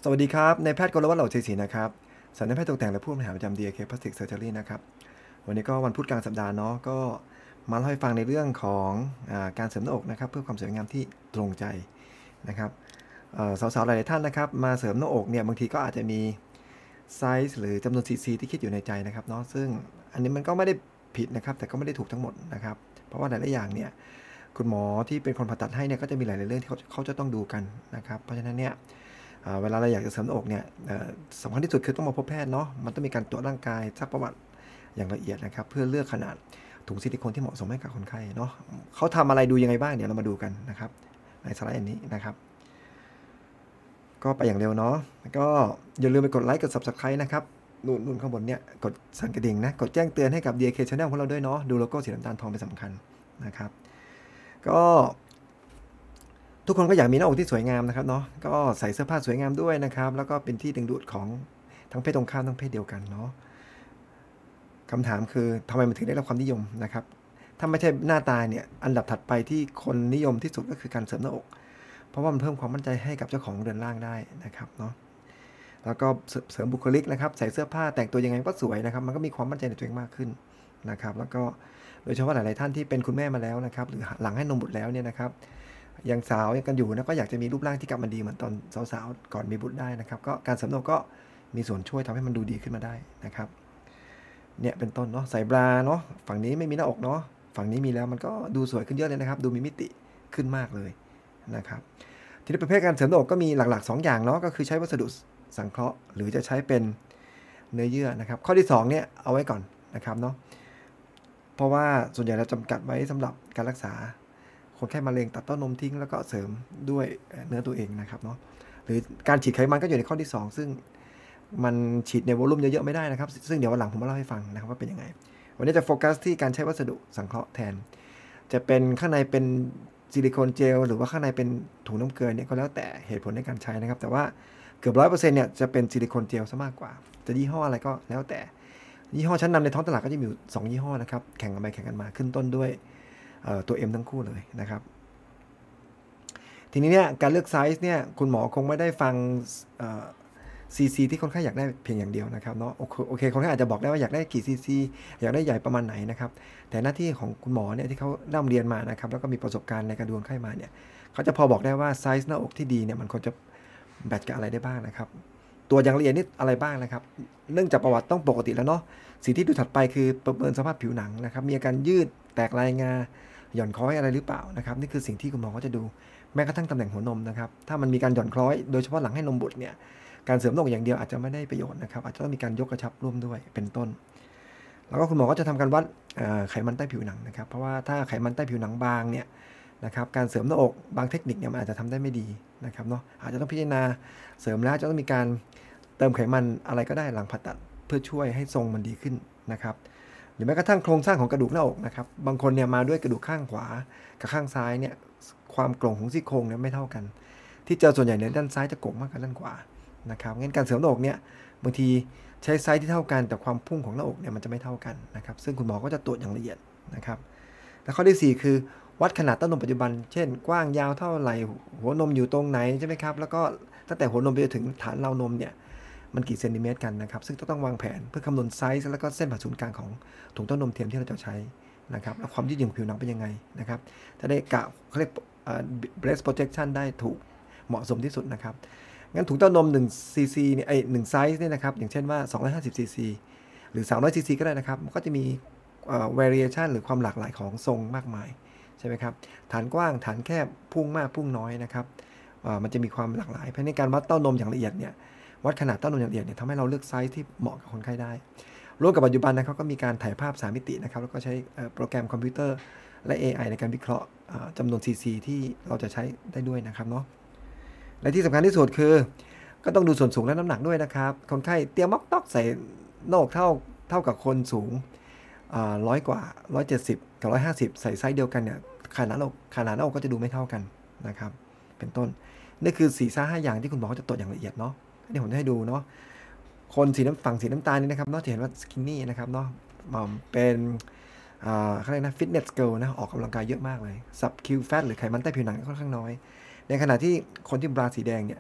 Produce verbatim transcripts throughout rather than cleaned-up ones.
สวัสดีครับนายแพทย์กรวัฒน์เหล่าชัยศรีนะครับสัญญาแพทย์ตกแต่งและผู้บริหารประจำ ดี เอ เค Plastic Surgery นะครับวันนี้ก็วันพุธกลางสัปดาห์เนาะก็มาเล่าให้ฟังในเรื่องของอาการเสริมหน้าอกนะครับเพื่อความสวยงามที่ตรงใจนะครับสาวๆหลายๆท่านนะครับมาเสริมหน้าอกเนี่ยบางทีก็อาจจะมีไซส์หรือจำนวนซีซีที่คิดอยู่ในใจนะครับเนาะซึ่งอันนี้มันก็ไม่ได้ผิดนะครับแต่ก็ไม่ได้ถูกทั้งหมดนะครับเพราะว่าหลายๆอย่างเนี่ยคุณหมอที่เป็นคนผ่าตัดให้เนี่ยก็จะมีหลายๆเรื่องที่เขาเขาจะต้องดูกันนะครับเพราะฉะนั้นเนี่ยเวลาเราอยากจะเสริมหน้าอกเนี่ยสำคัญที่สุดคือต้องมาพบแพทย์เนาะมันต้องมีการตรวจร่างกายซักประวัติอย่างละเอียดนะครับเพื่อเลือกขนาดถุงซิลิโคนที่เหมาะสมให้กับคนไข้เนาะเขาทำอะไรดูยังไงบ้างเดี๋ยวเรามาดูกันนะครับในสไลด์อันนี้นะครับก็ไปอย่างเร็วเนาะก็อย่าลืมไปกดไลค์กด ซับสไครบ์ นะครับนู่นนู่นข้างบนเนี่ยกดสั่นกระดิ่งนะกดแจ้งเตือนให้กับ ดี เอ เค Channel ของเราด้วยเนาะดูโลโก้สีน้ำตาลทองเป็นสำคัญนะครับก็ทุกคนก็อยากมีหน้าอกที่สวยงามนะครับเนาะก็ใส่เสื้อผ้าสวยงามด้วยนะครับแล้วก็เป็นที่ดึงดูดของทั้งเพศตรงข้ามทั้งเพศเดียวกันเนาะคำถามคือทำไมมันถึงได้รับความนิยมนะครับถ้าไม่ใช่หน้าตาเนี่ยอันดับถัดไปที่คนนิยมที่สุดก็คือการเสริมหน้าอกเพราะว่ามันเพิ่มความมั่นใจให้กับเจ้าของเรือนร่างได้นะครับเนาะแล้วก็เสริมบุคลิกนะครับใส่เสื้อผ้าแต่งตัวยังไงก็สวยนะครับมันก็มีความมั่นใจในตัวเองมากขึ้นนะครับแล้วก็โดยเฉพาะหลายๆท่านที่เป็นคุณแม่มาแล้วนะครับหรือหลังให้นมบุตรแล้วเนี่ยนะครับยังสาวยังกันอยู่นะก็อยากจะมีรูปร่างที่กลับมาดีเหมือนตอนสาวๆก่อนมีบุตรได้นะครับก็การเสริมหน้าอกก็มีส่วนช่วยทำให้มันดูดีขึ้นมาได้นะครับเนี่ยเป็นต้นเนาะใส่บราเนาะฝั่งนี้ไม่มีหน้าอกเนาะฝั่งนี้มีแล้วมันก็ดูสวยขึ้นเยอะเลยนะครับดูมีมิติขึ้นมากเลยนะครับทีนี้ประเภทการเสริมหน้าอกก็มีหลักๆสองอย่างเนาะก็คือใช้วัสดุสังเคราะห์หรือจะใช้เป็นเนื้อเยื่อนะครับข้อที่สองเนี่ยเอาไว้ก่อนนะครับเนาะเพราะว่าส่วนใหญ่เราจำกัดไว้สำหรับการรักษาคนไข้มะเร็งตัดเต้านมทิ้งแล้วก็เสริมด้วยเนื้อตัวเองนะครับเนาะหรือการฉีดไขมันก็อยู่ในข้อที่สองซึ่งมันฉีดในวอลลุ่มเยอะๆไม่ได้นะครับซึ่งเดี๋ยววันหลังผมมาเล่าให้ฟังนะครับว่าเป็นยังไงวันนี้จะโฟกัสที่การใช้วัสดุสังเคราะห์แทนจะเป็นข้างในเป็นซิลิโคนเจลหรือว่าข้างในเป็นถุงน้ำเกลือเนี่ยก็แล้วแต่เหตุผลในการใช้นะครับแต่ว่าเกือบร้อยเปอร์เซ็นต์เนี่ยจะเป็นซิลิโคนเจลซะมากกว่าจะยี่ห้ออะไรก็แล้วแต่ยี่ห้อชั้นนำในท้องตลาดก็จะมีอยู่สองยี่ห้อนะครับแข่งกันไปแข่งกันมาขึ้นต้นด้วยตัว M ทั้งคู่เลยนะครับทีนี้เนี่ยการเลือกไซส์เนี่ยคุณหมอคงไม่ได้ฟังซีซีที่คนไข้อยากได้เพียงอย่างเดียวนะครับเนาะโอเคคนไข้อาจจะบอกได้ว่าอยากได้กี่ซีซีอยากได้ใหญ่ประมาณไหนนะครับแต่หน้าที่ของคุณหมอเนี่ยที่เขาร่ำเรียนมานะครับแล้วก็มีประสบการณ์ในการดูคนไข้มาเนี่ยเขาจะพอบอกได้ว่าไซส์หน้าอกที่ดีเนี่ยมันควรจะแบทกับอะไรได้บ้างนะครับตัวอย่างละเอียดนี่อะไรบ้างนะครับเนื่องจากประวัติต้องปกติแล้วเนาะสิ่งที่ดูถัดไปคือประเมินสภาพผิวหนังนะครับมีอาการยืดแตกลายงาหย่อนคล้อยอะไรหรือเปล่านะครับนี่คือสิ่งที่คุณหมอก็จะดูแม้กระทั่งตำแหน่งหัวนมนะครับถ้ามันมีการหย่อนคล้อยโดยเฉพาะหลังให้นมบุตรเนี่ยการเสริมหน้าอกอย่างเดียวอาจจะไม่ได้ประโยชน์นะครับอาจจะต้องมีการยกกระชับร่วมด้วยเป็นต้นแล้วก็คุณหมอก็จะทำการวัดไขมันใต้ผิวหนังนะครับเพราะว่าถ้าไขมันใต้ผิวหนังบางเนี่ยนะครับการเสริมหน้าอกบางเทคนิคเนี่ยมันอาจจะทำได้ไม่ดีนะครับเนาะอาจจะต้องพิจารณาเสริมแล้วจะต้องมีการเติมไขมันอะไรก็ได้หลังผ่าตัดเพื่อช่วยให้ทรงมันดีขึ้นนะครับหรือแม้กระทั่งโครงสร้างของกระดูกหน้าอกนะครับบางคนเนี่ยมาด้วยกระดูกข้างขวากับข้างซ้ายเนี่ยความโก่งของซี่โครงเนี่ยไม่เท่ากันที่เจอส่วนใหญ่เนี่ยด้านซ้ายจะโก่งมากกว่าด้านขวานะครับงั้นการเสริมหน้าอกเนี่ยบางทีใช้ไซส์ที่เท่ากันแต่ความพุ่งของหน้าอกเนี่ยมันจะไม่เท่ากันนะครับซึ่งคุณหมอก็จะตรวจอย่างละเอียดนะครับและข้อที่สี่คือวัดขนาดเต้านมปัจจุบันเช่นกว้างยาวเท่าไหร่หัวนมอยู่ตรงไหนใช่ไหมครับแล้วก็ตั้งแต่หัวนมไปจนถึงฐานราวนมเนี่ยมันกี่เซนติเมตรกันนะครับซึ่งต้องวางแผนเพื่อคำนวณไซส์แล้วก็เส้นผ่าศูนย์กลางของถุงเต้านมเทียมที่เราจะใช้นะครับแล้วความยืดหยุ่นของผิวหนังเป็นยังไงนะครับจะได้กะเขาเรียก breast projection ได้ถูกเหมาะสมที่สุดนะครับงั้นถุงเต้านม1 ซี ซี เนี่ยไอ้หนึ่งไซส์เนี่ยนะครับอย่างเช่นว่าสองร้อยห้าสิบ ซี ซี หรือสามร้อย ซี ซี ก็ได้นะครับมันก็จะมีเอ่อ variation หรือความหลากหลายของทรงมากมายใช่ไหมครับฐานกว้างฐานแคบพุ่งมากพุ่งน้อยนะครับเอ่อมันจะมีความหลากหลายเพราะในการวัดเต้านมอย่างละเอียดเนี่ยวัดขนาดเต้านมอย่างละเอียดเนี่ยทำให้เราเลือกไซส์ที่เหมาะกับคนไข้ได้ร่วมกับปัจจุบันนะครับก็มีการถ่ายภาพสามมิตินะครับแล้วก็ใช้โปรแกรมคอมพิวเตอร์และ เอ ไอ ในการวิเคราะห์จำนวน ซี ซี ที่เราจะใช้ได้ด้วยนะครับเนาะและที่สำคัญที่สุดคือก็ต้องดูส่วนสูงและน้ำหนักด้วยนะครับคนไข้เตรียมม็อกตอกใส่โหนกเท่าเท่ากับคนสูงร้อยกว่าร้อยเจ็ดสิบกับร้อยห้าสิบใส่ไซส์เดียวกันเนี่ยขนาดหน้าอกขนาดหน้าอกก็จะดูไม่เท่ากันนะครับเป็นต้นนี่คือสี่ซ่าห้าอย่างที่คุณหมอเขาจะตรวจอย่างละเอียดเนาะนี่ผมจะให้ดูเนาะคนสีน้ำฝั่งสีน้ำตาลนี่นะครับเนาะจะเห็นว่าสกินนี่นะครับเนาะเป็นเขาเรียกนะฟิตเนสเกิร์ลนะออกกำลังกายเยอะมากเลยซับคิวแฟตหรือไขมันใต้ผิวหนังค่อนข้างน้อยในขณะที่คนที่บราสีแดงเนี่ย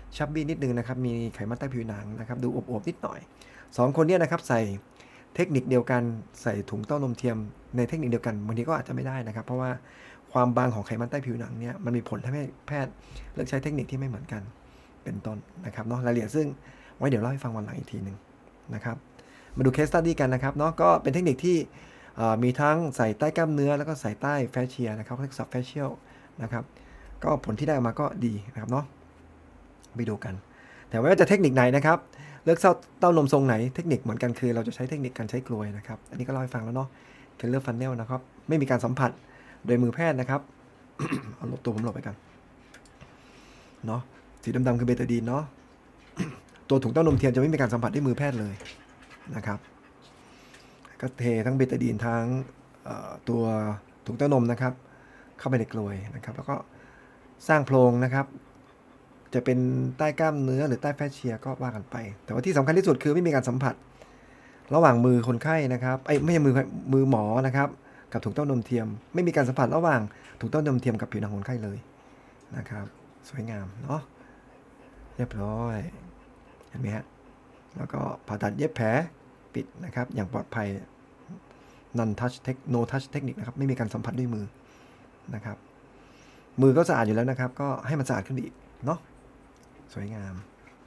ชับบี้นิดนึงนะครับมีไขมันใต้ผิวหนังนะครับดูอวบๆนิดหน่อยสองคนนี้นะครับใส่เทคนิคเดียวกันใส่ถุงเต้านมเทียมในเทคนิคเดียวกันบางทีก็อาจจะไม่ได้นะครับเพราะว่าความบางของไขมันใต้ผิวหนังเนี่ยมันมีผลทำให้แพทย์เลือกใช้เทคนิคที่ไม่เหมือนกันเป็นต้นนะครับเนาะรายละเอียดซึ่งไว้เดี๋ยวเล่าให้ฟังวันหลังอีกทีหนึ่งนะครับมาดูเคสสตัดดี้กันนะครับเนาะก็เป็นเทคนิคที่มีทั้งใส่ใต้กล้ามเนื้อแล้วก็ใส่ใต้แฟชเชียนะครับเรียกซับแฟชเชียลนะครับก็ผลที่ได้ออกมาก็ดีนะครับเนาะไปดูกันแต่ว่าจะเทคนิคไหนนะครับเลือกเต้านมทรงไหนเทคนิคเหมือนกันคือเราจะใช้เทคนิคการใช้กลวยนะครับอันนี้ก็เล่าให้ฟังแล้วเนาะเคลเลอร์ฟันเนลนะครับไม่มีการสัมผัสโดยมือแพทย์นะครับ เอาลบตัวผมหลบไปกันเนาะสีดำๆคือเบตาดีนเนาะ ตัวถุงเต้านมเทียมจะไม่มีการสัมผัสด้วยมือแพทย์เลยนะครับก็เททั้งเบตาดีนทั้งตัวถุงเต้านมนะครับเข้าไปในกลวยนะครับแล้วก็สร้างโพรงนะครับจะเป็นใต้กล้ามเนื้อหรือใต้แฟชเชียก็ว่ากันไปแต่ว่าที่สำคัญที่สุดคือไม่มีการสัมผัสระหว่างมือคนไข้นะครับไอ้ไม่ใช่มือมือหมอนะครับกับถุงเต้านมเทียมไม่มีการสัมผัสระหว่างถุงเต้านมเทียมกับผิวหนังคนไข้เลยนะครับสวยงามเนาะเรียบร้อยเห็นไหมฮะแล้วก็ผ่าตัดเย็บแผลปิดนะครับอย่างปลอดภัย non touch tech no touch เทคนิคนะครับไม่มีการสัมผัสด้วยมือนะครับมือก็สะอาดอยู่แล้วนะครับก็ให้มันสะอาดขึ้นอีกเนาะสวยงาม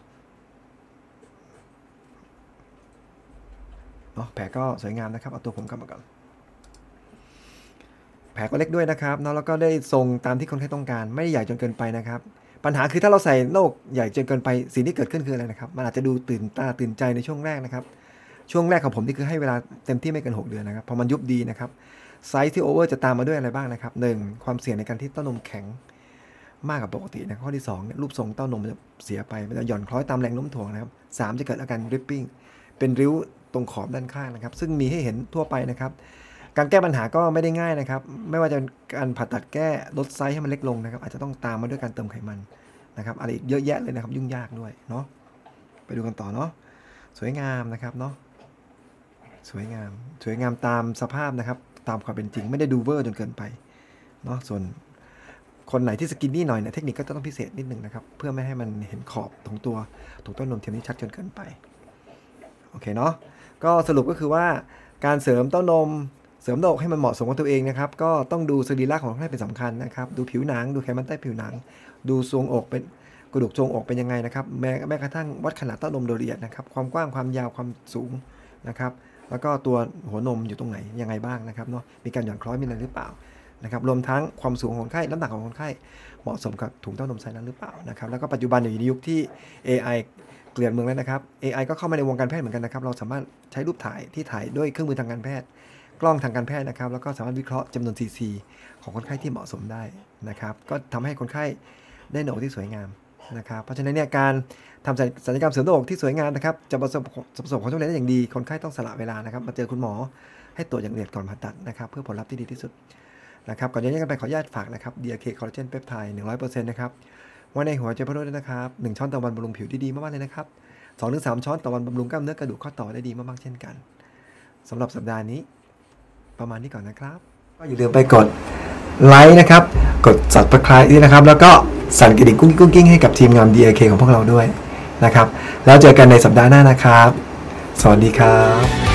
เนาะแผลก็สวยงามนะครับเอาตัวผมกลับมาก่อนแผลก็เล็กด้วยนะครับเนาะแล้วก็ได้ทรงตามที่คนไข้ต้องการไม่ใหญ่จนเกินไปนะครับปัญหาคือถ้าเราใส่หน้าอกใหญ่จนเกินไปสิ่งที่เกิดขึ้นคืออะไรนะครับมันอาจจะดูตื่นตาตื่นใจในช่วงแรกนะครับช่วงแรกของผมนี่คือให้เวลาเต็มที่ไม่เกินหกเดือนนะครับพอมันยุบดีนะครับไซส์ที่โอเวอร์จะตามมาด้วยอะไรบ้างนะครับหนึ่งความเสี่ยงในการที่เต้านมแข็งมากกว่าปกตินะข้อที่สองรูปทรงเต้านมจะเสียไปมันจะหย่อนคล้อยตามแรงโน้มถ่วงนะครับสามจะเกิดอาการริปปิ้งเป็นริ้วตรงขอบด้านข้างนะครับซึ่งมีให้เห็นทั่วไปนะครับการแก้ปัญหาก็ไม่ได้ง่ายนะครับไม่ว่าจะการผ่าตัดแก้ลดไซส์ให้มันเล็กลงนะครับอาจจะต้องตามมาด้วยการเติมไขมันนะครับอะไรเยอะแยะเลยนะครับยุ่งยากด้วยเนาะไปดูกันต่อเนาะสวยงามนะครับเนาะสวยงามสวยงามตามสภาพนะครับตามความเป็นจริงไม่ได้ดูเวอร์จนเกินไปเนาะส่วนคนไหนที่สกินนี่หน่อยเนี่ยเทคนิคก็จะต้องพิเศษนิดนึงนะครับเพื่อไม่ให้มันเห็นขอบของตัวถุงเต้านมเทียมนี้ชัดจนเกินไปโอเคเนาะก็สรุปก็คือว่าการเสริมเต้านมเสริมหน้าอกให้มันเหมาะสมกับตัวเองนะครับก็ต้องดูสรีระของคนไข้เป็นสำคัญนะครับดูผิวหนังดูไขมันใต้ผิวหนังดูทรวงอกเป็นกระดูกทรวงอกเป็นยังไงนะครับแม้แม้กระทั่งวัดขนาดเต้านมโดยละเอียดนะครับความกว้างความยาวความสูงนะครับแล้วก็ตัวหัวนมอยู่ตรงไหนยังไงบ้างนะครับเนาะมีการหย่อนคล้อยมีอะไรหรือเปล่านะครับรวมทั้งความสูงของคนไข้น้ำหนักของคนไข้เหมาะสมกับถุงเต้านมไซส์นั้นหรือเปล่านะครับแล้วก็ปัจจุบันอยู่ในยุคที่ เอ ไอ เกลื่อนเมืองแล้วนะครับ เอ ไอ ก็เข้ามาในวงการแพทย์เหมือนกันนะครับเราสามารถใช้รูปถ่ายที่ถ่ายด้วยเครื่องมือทางการแพทย์กล้องทางการแพทย์นะครับแล้วก็สามารถวิเคราะห์จำนวนซีซีของคนไข้ที่เหมาะสมได้นะครับก็ทำให้คนไข้ได้หน้าอกที่สวยงามนะครับเพราะฉะนั้นเนี่ยการทำศัลยกรรมเสริมหน้าอกที่สวยงามนะครับจะประสบประสบความสำเร็จได้อย่างดีคนไข้ต้องสละเวลานะครับมาเจอคุณหมอให้ตรวจอย่างละเอียดก่อนผ่าตัดนะครับเพื่อผลลัพธ์ที่ดีที่สุดนะครับก่อนจะแยกกันไปขออนุญาตฝากนะครับ ดี อาร์ เค Collagen Peptide หนึ่งร้อยเปอร์เซ็นต์ นะครับไว้ในหัวใจพรุ่งนี้นะครับหนึ่งช้อนต่อวันบำรุงผิวได้ดีมากๆเลยนะครับ สองถึงสาม ช้อนต่อวันบำรุงกล้ามเนื้อกระดูกข้อต่อได้ดีมากๆเช่นกันสำหรับสัปดาห์นี้ประมาณนี้ก่อนนะครับก็อย่าลืมไปกดไลค์นะครับกด Subscribe ด้วยนะครับแล้วก็สั่นกระดิ่งกุ้งกุ้งกิ้งให้กับทีมงาน ดี อาร์ เค ของพวกเราด้วยนะครับแล้วเจอกันในสัปดาห์หน้านะครับสวัสดีครับ